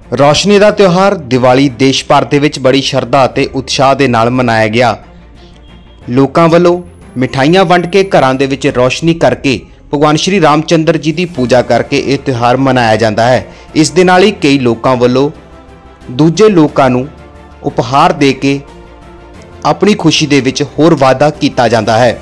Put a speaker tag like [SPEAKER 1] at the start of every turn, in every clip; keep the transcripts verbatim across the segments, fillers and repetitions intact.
[SPEAKER 1] रोशनी का त्यौहार दिवाली देश भर दे विच बड़ी शरधा ते उत्साह दे नाल मनाया गया। लोकां वल्लों मिठाइयां वंड के घरां दे विच रोशनी करके भगवान श्री रामचंद्र जी की पूजा करके यह त्यौहार मनाया जाता है। इस दे नाल ही कई लोकां वल्लों दूजे लोकां नूं उपहार दे के अपनी खुशी दे विच होर वाधा कीता जाता है।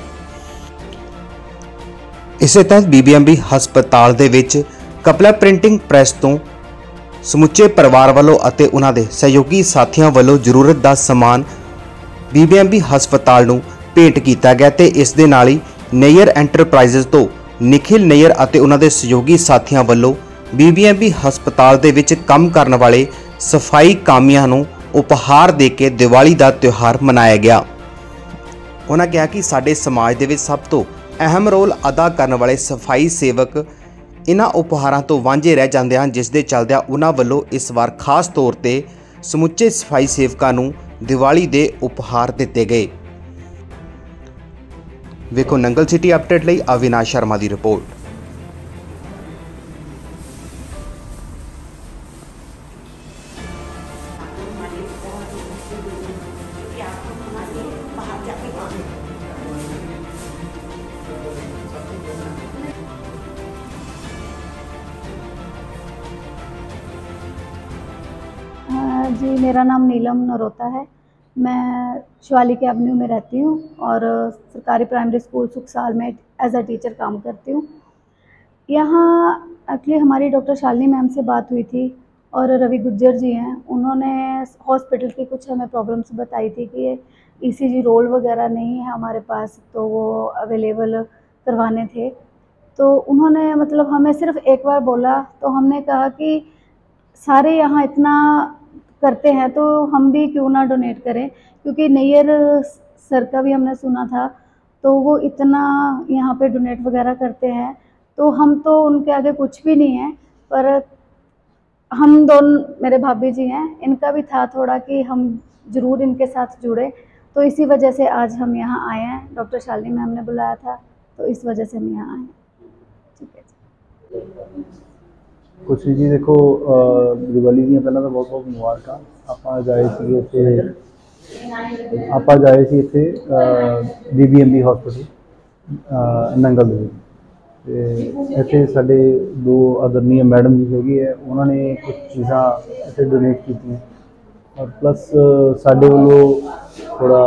[SPEAKER 1] इसे तहत बीबीएमबी हस्पताल दे विच कपिला प्रिंटिंग प्रेस तो समुचे परिवार वालों अते उन्हां दे सहयोगी साथियों वालों जरूरत दा समान बीबीएमबी हस्पताल नूं भेंट किया गया ते इस दे नाल ही नैयर एंटरप्राइजेस तो निखिल नैयर अते उन्हां दे सहयोगी साथियों वालों बीबीएमबी हस्पताल दे विच काम करने वाले सफाई कामियां नूं उपहार दे के दिवाली का त्यौहार मनाया गया। उन्होंने कहा कि साडे समाज दे विच सब तो अहम रोल अदा करने वाले सफाई सेवक इन्हां उपहारां तो वांझे रह जाते हैं, जिस दे चलदिआं उन्हां वल्लों इस बार खास तौर पर समुचे सफाई सेवकां नूं दिवाली दे उपहार दिते गए। वेखो नंगल सिटी अपडेट लई अविनाश शर्मा की रिपोर्ट।
[SPEAKER 2] जी, मेरा नाम नीलम नरोता है। मैं शिवालिक एवेन्यू में रहती हूँ और सरकारी प्राइमरी स्कूल सुखसाल में एज अ टीचर काम करती हूँ। यहाँ एक्चुअली हमारी डॉक्टर शालिनी मैम से बात हुई थी और रवि गुज्जर जी हैं, उन्होंने हॉस्पिटल की कुछ हमें प्रॉब्लम्स बताई थी कि ईसीजी रोल वगैरह नहीं है हमारे पास, तो वो अवेलेबल करवाने थे। तो उन्होंने मतलब हमें सिर्फ एक बार बोला, तो हमने कहा कि सारे यहाँ इतना करते हैं तो हम भी क्यों ना डोनेट करें, क्योंकि नैयर सर का भी हमने सुना था तो वो इतना यहाँ पे डोनेट वगैरह करते हैं, तो हम तो उनके आगे कुछ भी नहीं है। पर हम दोनों, मेरे भाभी जी हैं, इनका भी था थोड़ा कि हम ज़रूर इनके साथ जुड़े, तो इसी वजह से आज हम यहाँ आए हैं। डॉक्टर शालिनी मैम ने बुलाया था तो इस वजह से हम यहाँ आए। ठीक है
[SPEAKER 3] कुछ जी, देखो दिवाली दी पहला तो बहुत बहुत मुबारक। ਆਪਾਂ ਜਾਏ ਸੀ ਇੱਥੇ ਆਪਾਂ ਜਾਏ ਸੀ ਇੱਥੇ ਬੀਬੀਐਮਬੀ ਹਸਪੀਟਲ ਨੰਗਲ ਦੇ ਵਿੱਚ, ਤੇ ਇੱਥੇ ਸਾਡੇ ਦੋ ਆਦਰਨੀय ਮੈਡਮ ਜੀ ਹੈਗੇ ਹੈ, ਉਹਨਾਂ ਨੇ ਕੁਝ ਚੀਜ਼ਾਂ ਇੱਥੇ ਡੋਨੇਟ ਕੀਤੀਆਂ ਔਰ ਪਲੱਸ ਸਾਡੇ ਵੱਲੋਂ ਥੋੜਾ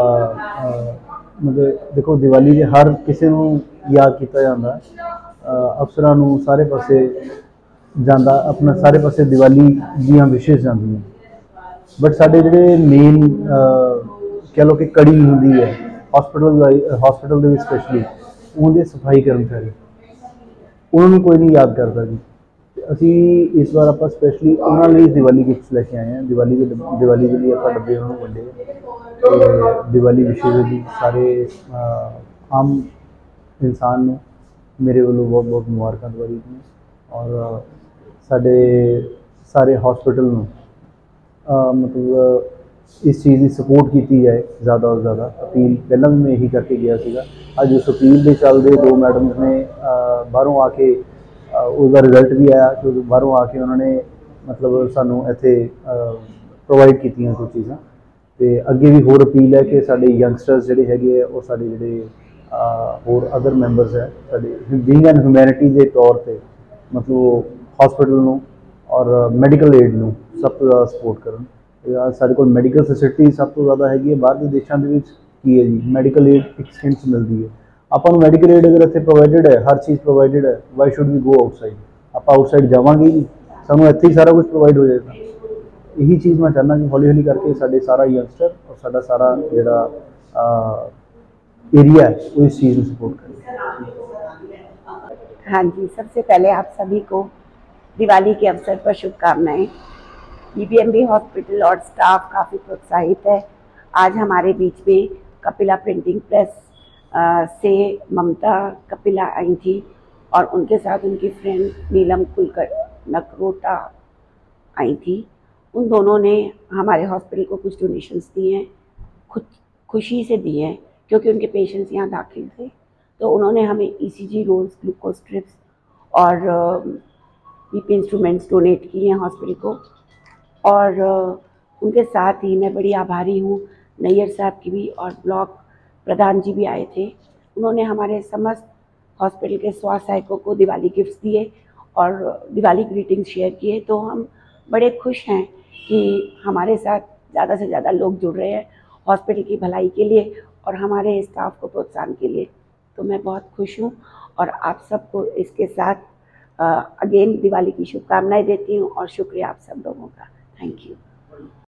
[SPEAKER 3] ਮਤਲਬ ਦੇਖੋ ਦੀਵਾਲੀ 'ਤੇ ਹਰ ਕਿਸੇ ਨੂੰ ਯਾਦ ਕੀਤਾ ਜਾਂਦਾ, ਅਫਸਰਾਂ ਨੂੰ ਸਾਰੇ ਪਾਸੇ ਜਾਂਦਾ, अपना सारे पासे दिवाली दियां विशेष जांदियां, बट साडे जिहड़े मेन कह लो कि कड़ी हुंदी है हॉस्पिटल हॉस्पिटल दे विच स्पैशली उहदे सफाई कर्मचारी, उन्होंने कोई नहीं याद करता जी। असी इस बार आप स्पैशली उन्होंने लिए दिवाली गिफ्ट्स लैके आए हैं। दिवाली के दिवाली के लिए आप डब्बे उन्होंने वंडे, दिवाली विशेष जी सारे आम इंसान नूं मेरे वालों बहुत बहुत मुबारक दिवाली दी। और साढ़े सारे हॉस्पिटल में मतलब इस चीज़ की सपोर्ट की जाए ज़्यादा और ज़्यादा। अपील पहला भी मैं यही करके गया सीगा, अज उस अपील के चलते दो मैडम ने बाहरों आके उसका रिजल्ट भी आया कि बाहरों आके उन्होंने मतलब सानू इत्थे प्रोवाइड की कुछ चीज़ां। तो अगे भी होर अपील है कि साढ़े यंगस्टर्स जिहड़े हैगे और साढ़े जिहड़े होर अदर मैंबर्स है साढ़े बीइंग एन ह्यूमैनिटी के तौर पर मतलब हॉस्पिटल नूं और मैडिकल एड नूं सब तो ज़्यादा सपोर्ट करन। साढ़े कोल मैडिकल फैसिलिटी सब तो ज़्यादा हैगी है, बाहर के देशों के की है जी मैडिकल एड एक सेंट मिलती है। आपां नूं मैडिकल एड अगर इत्थे प्रोवाइडेड है, हर चीज़ प्रोवाइडेड है, why should we go outside? आपां आउटसाइड जावांगे ही, सानूं इत्थे ही सारा कुछ प्रोवाइड हो जाएगा। यही चीज़ मैं चाहना कि हौली हौली करके साढ़े सारा यंगस्टर और साडा सारा जिहड़ा एरिया है वो इस चीज़ में सपोर्ट करे।
[SPEAKER 4] हाँ जी, सबसे पहले आप सभी को दिवाली के अवसर पर शुभकामनाएं। बीबीएमबी हॉस्पिटल और स्टाफ काफ़ी प्रोत्साहित है। आज हमारे बीच में कपिला प्रिंटिंग प्रेस से ममता कपिला आई थी और उनके साथ उनकी फ्रेंड नीलम कुलकर नकरोटा आई थी। उन दोनों ने हमारे हॉस्पिटल को कुछ डोनेशंस दिए हैं, खुद खुशी से दिए हैं, क्योंकि उनके पेशेंट्स यहाँ दाखिल थे। तो उन्होंने हमें ईसीजी रोल्स, ग्लूकोज स्ट्रिप्स और बीपी इंस्ट्रूमेंट्स डोनेट किए हैं हॉस्पिटल को। और उनके साथ ही मैं बड़ी आभारी हूँ नैयर साहब की भी, और ब्लॉक प्रधान जी भी आए थे। उन्होंने हमारे समस्त हॉस्पिटल के स्वास्थ्य सहायकों को दिवाली गिफ्ट्स दिए और दिवाली ग्रीटिंग्स शेयर किए। तो हम बड़े खुश हैं कि हमारे साथ ज़्यादा से ज़्यादा लोग जुड़ रहे हैं हॉस्पिटल की भलाई के लिए और हमारे स्टाफ को प्रोत्साहन के लिए। तो मैं बहुत खुश हूँ और आप सबको इसके साथ अगेन दिवाली की शुभकामनाएं देती हूँ और शुक्रिया आप सब लोगों का। Thank you.